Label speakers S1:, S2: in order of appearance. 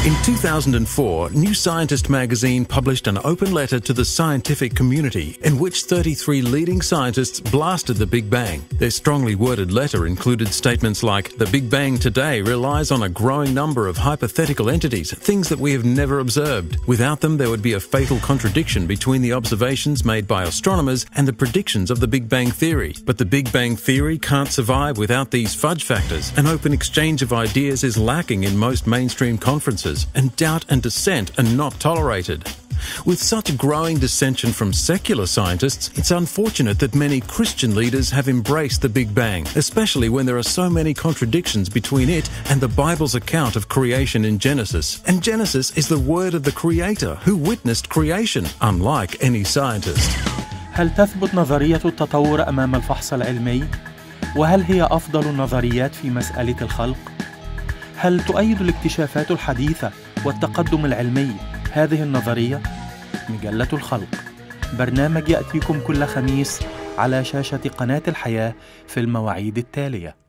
S1: In 2004, New Scientist magazine published an open letter to the scientific community in which 33 leading scientists blasted the Big Bang. Their strongly worded letter included statements like, "The Big Bang today relies on a growing number of hypothetical entities, things that we have never observed. Without them, there would be a fatal contradiction between the observations made by astronomers and the predictions of the Big Bang theory. But the Big Bang theory can't survive without these fudge factors. An open exchange of ideas is lacking in most mainstream conferences, and doubt and dissent are not tolerated." With such growing dissension from secular scientists, it's unfortunate that many Christian leaders have embraced the Big Bang, especially when there are so many contradictions between it and the Bible's account of creation in Genesis. And Genesis is the word of the Creator who witnessed creation, unlike any scientist.
S2: هل تثبت نظرية التطور أمام الفحص العلمي؟ وهل هي أفضل النظريات في مسألة الخلق؟ هل تؤيد الاكتشافات الحديثة والتقدم العلمي هذه النظرية؟ مجلة الخلق، برنامج يأتيكم كل خميس على شاشة قناة الحياة في المواعيد التالية.